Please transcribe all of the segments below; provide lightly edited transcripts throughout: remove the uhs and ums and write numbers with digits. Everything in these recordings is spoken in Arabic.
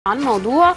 عن موضوع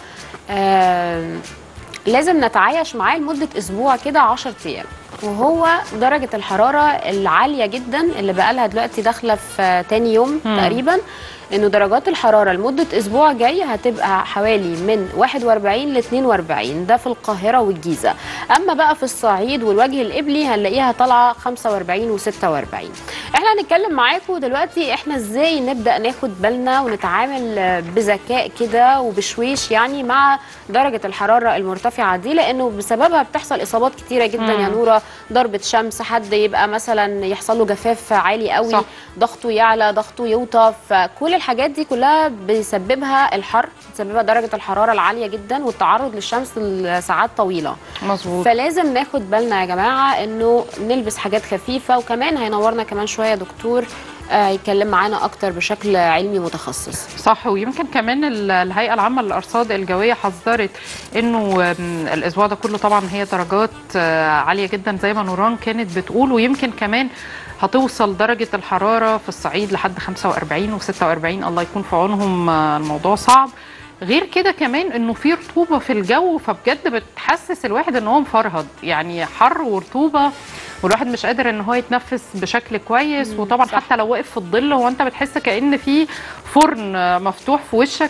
لازم نتعايش معاه لمدة أسبوع كده 10 أيام، وهو درجة الحرارة العالية جدا اللي بقالها دلوقتي داخلة في تاني يوم تقريبا. إنه درجات الحرارة لمدة أسبوع جاي هتبقى حوالي من 41 ل 42، ده في القاهرة والجيزة. أما بقى في الصعيد والوجه القبلي هنلاقيها طالعة 45 و 46. احنا هنتكلم معاكم دلوقتي احنا ازاي نبدأ ناخد بالنا ونتعامل بذكاء كده وبشويش يعني مع درجة الحرارة المرتفعة دي، لأنه بسببها بتحصل إصابات كتيرة جدا يا نورة. ضربة شمس، حد يبقى مثلا يحصل له جفاف عالي قوي، صح. ضغطه يعلى، ضغطه يوطى، فكل الحاجات دي كلها بيسببها الحر، بيسببها درجة الحرارة العالية جدا والتعرض للشمس لساعات طويلة. مظبوط. فلازم ناخد بالنا يا جماعة انه نلبس حاجات خفيفة، وكمان هينورنا كمان شوية دكتور يتكلم معانا اكتر بشكل علمي متخصص. صح. ويمكن كمان الهيئة العامة للأرصاد الجوية حذرت انه الاسبوع ده كله طبعا هي درجات عالية جدا زي ما نوران كانت بتقول، ويمكن كمان هتوصل درجة الحرارة في الصعيد لحد 45 و 46. الله يكون في عونهم، الموضوع صعب. غير كده كمان انه في رطوبة في الجو، فبجد بتحسس الواحد ان هو مفرهد، يعني حر ورطوبة والواحد مش قادر ان هو يتنفس بشكل كويس. وطبعا صح. حتى لو واقف في الظل هو انت بتحس كأن في فرن مفتوح في وشك.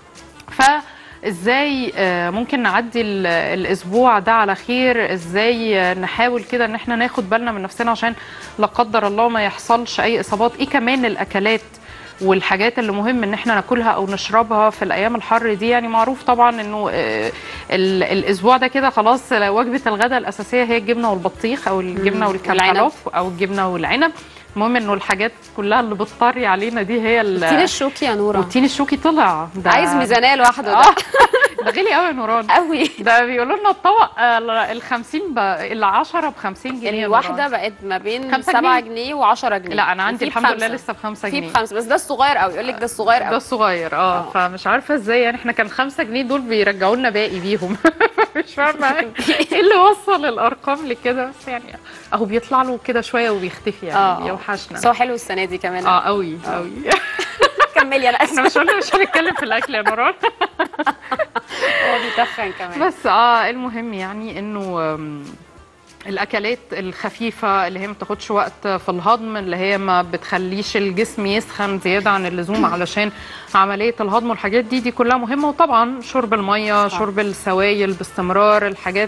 فازاي ممكن نعدي الاسبوع ده على خير؟ ازاي نحاول كده ان احنا ناخد بالنا من نفسنا عشان لا قدر الله ما يحصلش اي اصابات؟ ايه كمان الاكلات والحاجات اللي مهم ان احنا ناكلها او نشربها في الايام الحر دي؟ يعني معروف طبعا انه الاسبوع ده كده خلاص وجبه الغداء الاساسيه هي الجبنه والبطيخ او الجبنه والكنتالوب او الجبنه والعنب. المهم انه الحاجات كلها اللي بتطري علينا دي هي التين الشوكي يا نوره. والتين الشوكي طلع ده عايز ميزانيه لوحده ده. ده غالي قوي يا نوران قوي. ده بيقولوا لنا الطبق ال 50 ال 10 ب 50 جنيه. الواحده بقت ما بين 7 جنيه و10 جنيه. لا انا عندي الحمد لله لسه ب 5 جنيه. في ب5 بس ده الصغير قوي، يقول لك ده الصغير قوي. ده الصغير فمش عارفه ازاي يعني احنا كان 5 جنيه دول بيرجعوا لنا باقي بيهم. مش فاهمه ايه اللي وصل الارقام لكده، بس يعني اهو بيطلع له كده شويه وبيختفي، يعني بيوحشنا. بس هو حلو السنه دي كمان. قوي قوي. كملي. انا احنا مش هنتكلم في الاكل يا نوران. هو بيتخن كمان. بس المهم يعني انه الاكلات الخفيفه اللي هي ما بتاخدش وقت في الهضم، اللي هي ما بتخليش الجسم يسخن زياده عن اللزوم علشان عمليه الهضم، والحاجات دي كلها مهمه. وطبعا شرب الميه، شرب السوائل باستمرار، الحاجات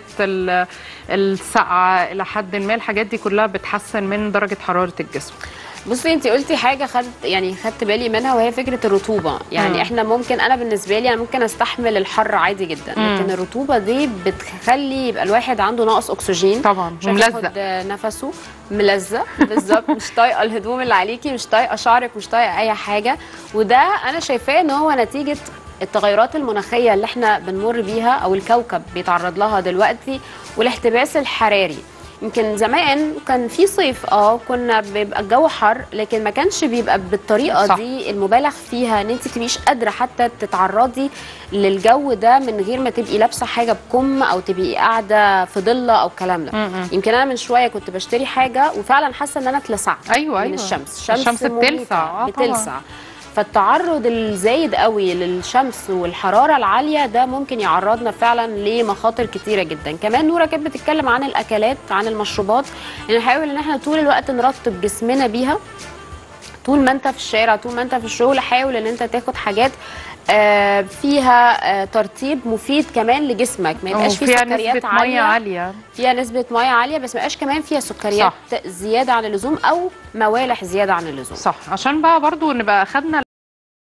الساقعه الى حد ما، الحاجات دي كلها بتحسن من درجه حراره الجسم. بصي انت قلتي حاجه خدت بالي منها، وهي فكره الرطوبه. يعني احنا ممكن، انا بالنسبه لي انا ممكن استحمل الحر عادي جدا، لكن الرطوبه دي بتخلي يبقى الواحد عنده نقص اكسجين طبعا، مش ياخد نفسه، ملزق بالظبط. مش طايقه الهدوم اللي عليكي، مش طايقه شعرك، مش طايقه اي حاجه. وده انا شايفاه ان هو نتيجه التغيرات المناخيه اللي احنا بنمر بيها او الكوكب بيتعرض لها دلوقتي، والاحتباس الحراري. يمكن زمان كان في صيف كنا بيبقى الجو حر، لكن ما كانش بيبقى بالطريقه صح. دي المبالغ فيها، ان انت تبقيش قادره حتى تتعرضي للجو ده من غير ما تبقي لابسه حاجه بكم او تبقي قاعده في ضله او الكلام ده. يمكن انا من شويه كنت بشتري حاجه وفعلا حاسه ان انا اتلسعت من الشمس بتلسع. فالتعرض الزايد قوي للشمس والحراره العاليه ده ممكن يعرضنا فعلا لمخاطر كتيره جدا. كمان نوره كانت بتتكلم عن الاكلات، عن المشروبات، نحاول ان احنا طول الوقت نرطب جسمنا بيها. طول ما انت في الشارع، طول ما انت في الشغل، حاول ان انت تاخد حاجات فيها ترطيب مفيد كمان لجسمك، ما يبقاش فيه سكريات عاليه، فيها نسبه ميه عاليه، بس ما يبقاش كمان فيها سكريات صح. زياده عن اللزوم او موالح زياده عن اللزوم. صح، عشان بقى برضو نبقى اخدنا